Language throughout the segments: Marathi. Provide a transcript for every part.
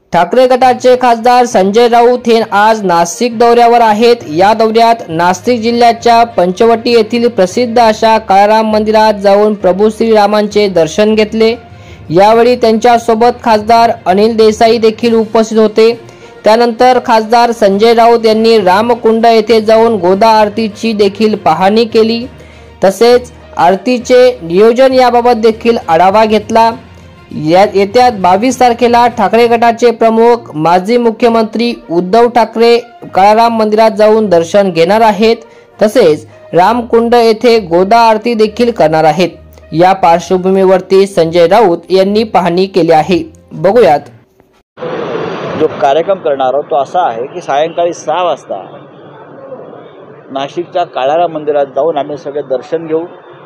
ठाकरे गटाचे खासदार संजय राऊत हे आज नाशिक दौऱ्यावर आहेत। या दौऱ्यात नाशिक जिल्ह्याच्या पंचवटी येथील प्रसिद्ध अशा काळाराम मंदिरात जाऊन प्रभू श्रीरामांचे दर्शन घेतले। यावेळी त्यांच्या सोबत खासदार अनिल देसाई देखील उपस्थित होते। त्यानंतर खासदार संजय राऊत यांनी रामकुंड येथे जाऊन गोदा आरतीची देखील पाहणी केली। तसेच आरतीचे नियोजन याबाबत देखील आढावा घेतला। येत्या 22 तारखेला ठाकरे गटाचे प्रमुख माजी मुख्यमंत्री उद्धव ठाकरे काळाराम मंदिरात जाऊन दर्शन घेणार आहेत। तसेच रामकुंड येथे गोदा आरती देखील करणार आहेत। या पार्श्वभूमीवरती संजय राऊत यांनी पाहणी केली आहे। बघूयात। जो कार्यक्रम करणार आहोत तो असा आहे की सायंकाळी 6 वाजता नाशिकच्या काळाराम मंदिरात जाऊन आम्ही सगळे दर्शन घेऊ।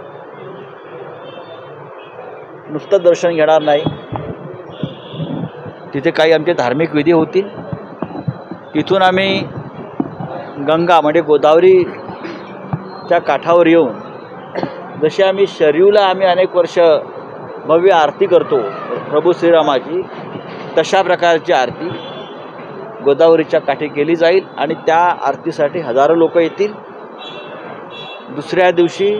नुसतं दर्शन घेणार नाही, तिथे काही आमचे धार्मिक विधी होतील। तिथून आम्ही गंगा म्हणजे गोदावरीच्या काठावर येऊन, जशी आम्ही शरयूला अनेक वर्ष भव्य आरती करतो प्रभू श्रीरामाची, तशा प्रकारची आरती गोदावरीच्या काठी केली जाईल आणि त्या आरतीसाठी हजारो लोक येतील। दुसऱ्या दिवशी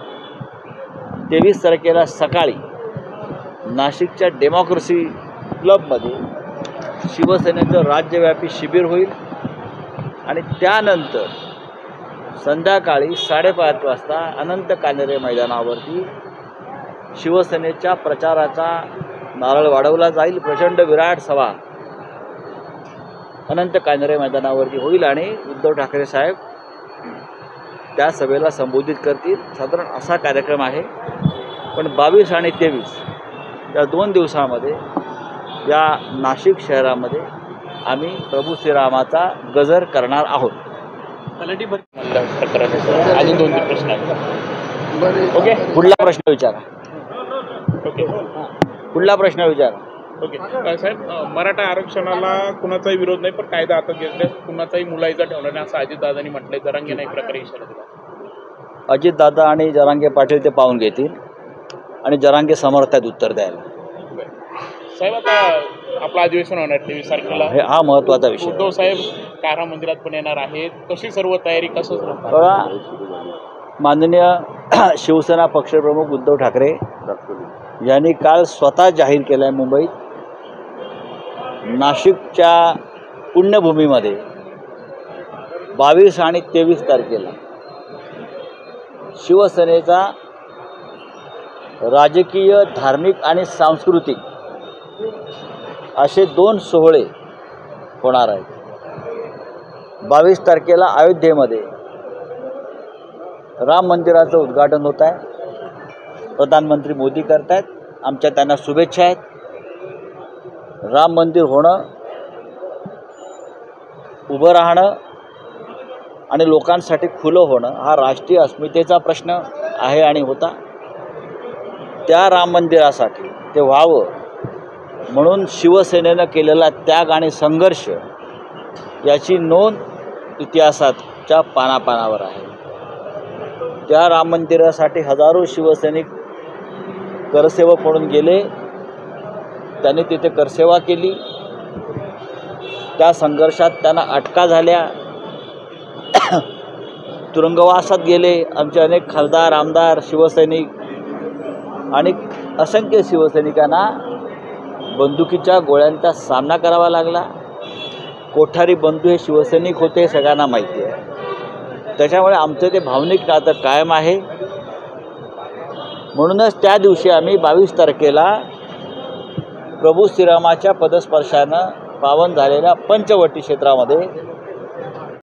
23 तारखेला सकाळी नाशिकच्या डेमोक्रेसी क्लबमध्ये शिवसेनेचं राज्यव्यापी शिबिर होईल आणि त्यानंतर संध्याकाळी 5:30 वाजता अनंत कान्हेरे मैदानावरती शिवसेनेच्या प्रचाराचा नारळ वाढवला जाईल। प्रचंड विराट सभा अनंत कान्हेरे मैदानावरती होईल आणि उद्धव ठाकरे साहेब त्या सभेला संबोधित करतील। साधारण असा कार्यक्रम आहे। पण 22 आणि 23 या 2 दिवसामध्ये या नाशिक शहरामध्ये आम्ही प्रभू श्रीरामाचा गजर करणार आहोत। अजून 2 प्रश्न आहेत। ओके, पुढला प्रश्न विचारा। ओके, पुढला प्रश्न विचारा। ओके साहेब, मराठा आरक्षणाला कुणाचाही विरोध नाही, पण कायदा आता घेतल्यास कुणाचाही मुलायचा ठेवणार नाही असं अजितदादांनी म्हटलंय। जरांगेने एक प्रकारे इशारा दिला। अजितदादा आणि जरांगे पाटील ते पाहून घेतील आणि जरांगे समर्थ आहेत उत्तर द्यायला। साहेब, आता आपलं अधिवेशन होणार 23 तारखेला, हा महत्त्वाचा विषय। उद्धव साहेब कारा मंदिरात पण येणार आहेत, कशी सर्व तयारी कसं? बघा, माननीय शिवसेना पक्षप्रमुख उद्धव ठाकरे यांनी काल स्वतः जाहीर केलं आहे, मुंबईत नाशिकच्या पुण्यभूमीमध्ये 22 आणि 23 तारखेला शिवसेनेचा राजकीय, धार्मिक आणि सांस्कृतिक असे 2 सोहळे होणार आहेत। 22 तारखेला अयोध्येमध्ये राम मंदिराचं उद्घाटन होत आहे। प्रधानमंत्री मोदी करत आहेत, आमच्या त्यांना शुभेच्छा आहेत। राम मंदिर होणं, उभं राहणं आणि लोकांसाठी खुलं होणं हा राष्ट्रीय अस्मितेचा प्रश्न आहे आणि होता। त्या राम मंदिरासाठी ते व्हावं म्हणून शिवसेनेनं केलेला त्याग आणि संघर्ष याची नोंद इतिहासाच्या पानापानावर आहे। त्या राम मंदिरासाठी हजारो शिवसैनिक करसेवक म्हणून गेले, त्यांनी तिथे करसेवा केली। त्या संघर्षात त्यांना अटका झाल्या, तुरुंगवासात गेले। आमचे अनेक खासदार, आमदार, शिवसैनिक आणि असंख्य शिवसैनिकांना बंदुकीच्या गोळ्यांचा सामना करावा लागला। कोठारी बंधू हे शिवसैनिक होते, सगळ्यांना माहिती आहे। त्याच्यामुळे आमचं ते भावनिक नातं कायम आहे। म्हणूनच त्या दिवशी आम्ही 22 तारखेला प्रभू श्रीरामाच्या पदस्पर्शानं पावन झालेल्या पंचवटी क्षेत्रामध्ये